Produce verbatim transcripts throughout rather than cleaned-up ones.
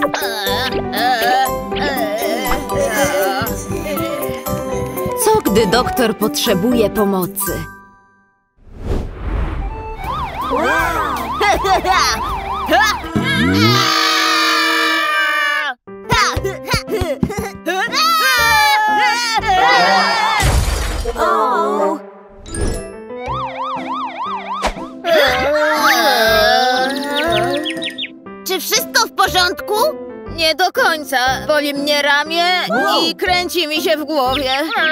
Co gdy doktor potrzebuje pomocy? O! Czy wszystko w porządku? Nie do końca. Boli mnie ramię Wow. i kręci mi się w głowie.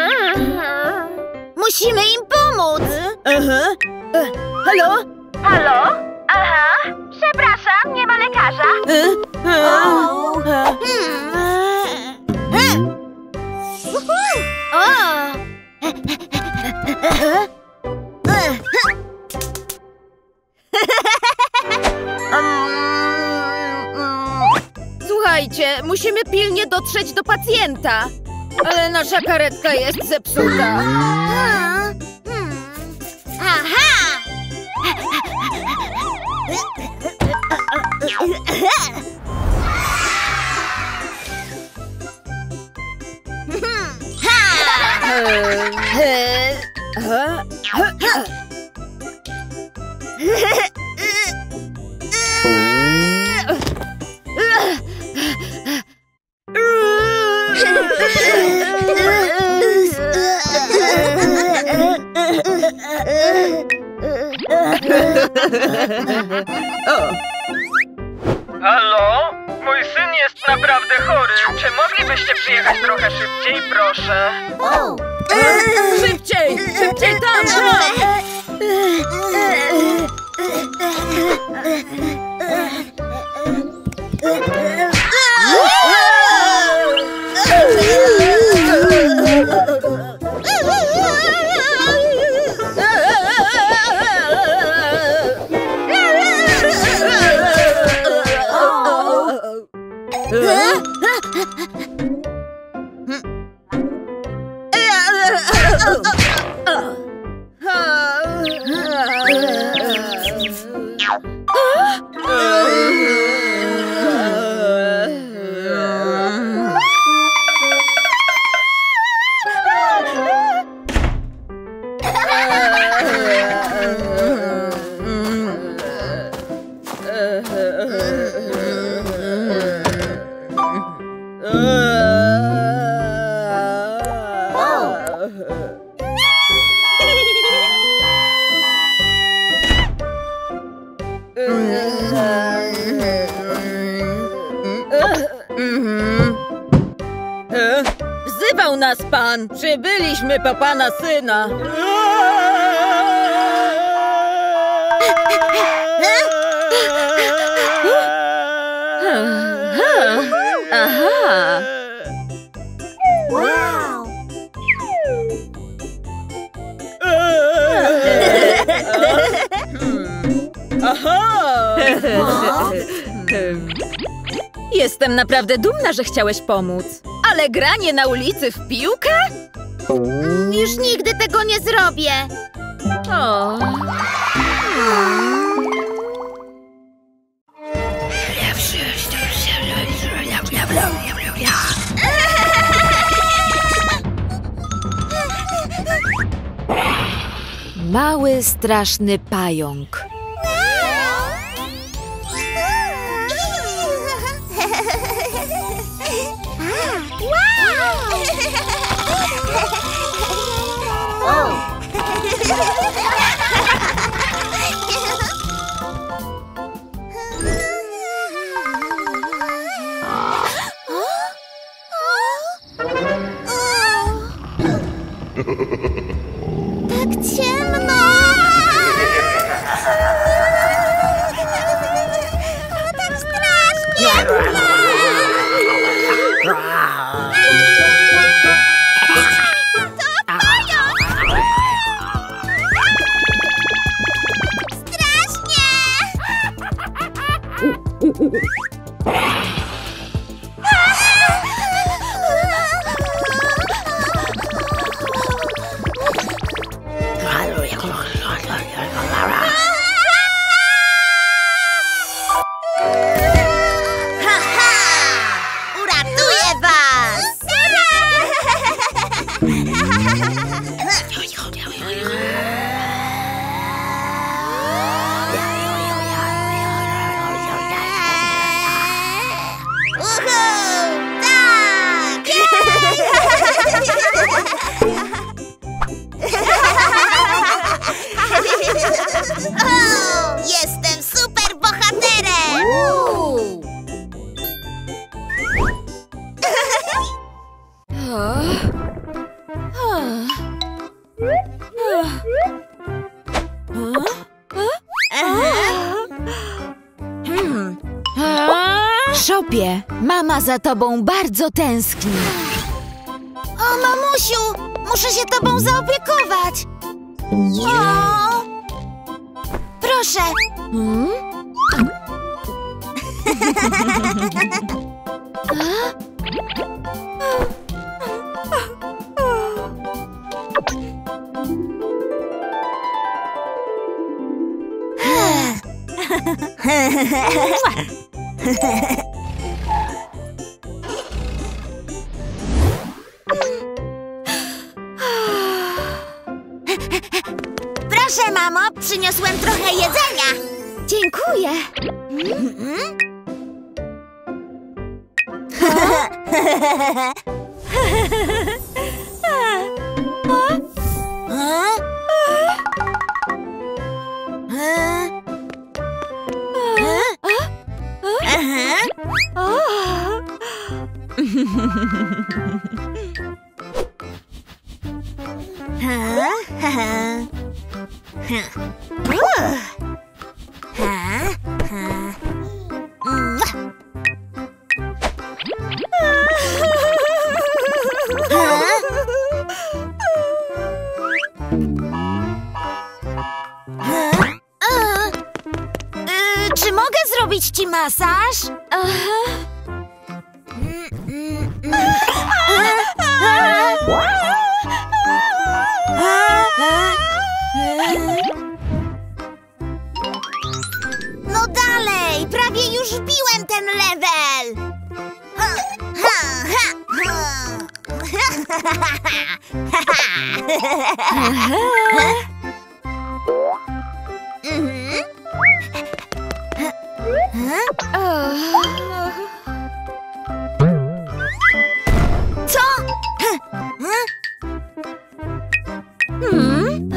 Musimy im pomóc! Aha. E, halo? Halo? Aha, przepraszam, nie ma lekarza. E, e, O! e. Hmm. O! Słuchajcie, musimy pilnie dotrzeć do pacjenta. Ale nasza karetka jest zepsuta. Hmm. Aha! Ha! E, e, ha, ha, ha. Halo? Mój syn jest naprawdę chory. Czy moglibyście przyjechać trochę szybciej, proszę? O! Szybciej! Szybciej tam! tam. Wzywał nas pan! Przybyliśmy po pana syna! Aha! Wow! Aha! O! Jestem naprawdę dumna, że chciałeś pomóc. Ale granie na ulicy w piłkę? Już nigdy tego nie zrobię! O. Mały, straszny pająk. Tak ciemno! Tak strasznie! To pająk! Strasznie! głupie. Mama za tobą bardzo tęskni. O, mamusiu, muszę się tobą zaopiekować. O! Proszę. Hmm? Proszę, mamo, przyniosłem trochę jedzenia. Dziękuję. Czy mogę zrobić ci masaż? No dalej, prawie już wbiłem ten level. Co? Hmm?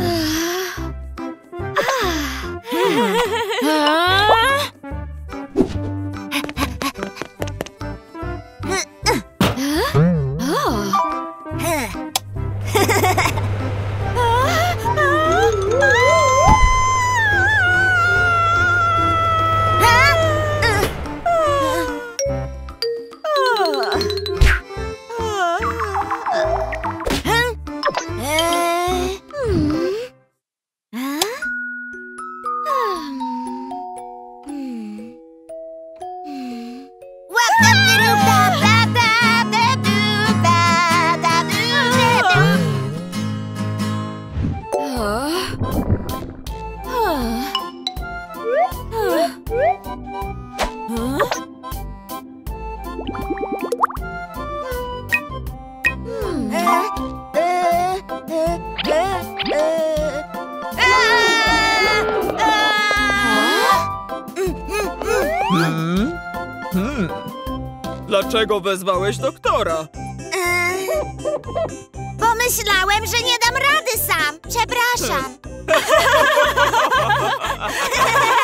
Hmm? Hmm. Dlaczego wezwałeś doktora? Pomyślałem, że nie dam rady sam. Przepraszam.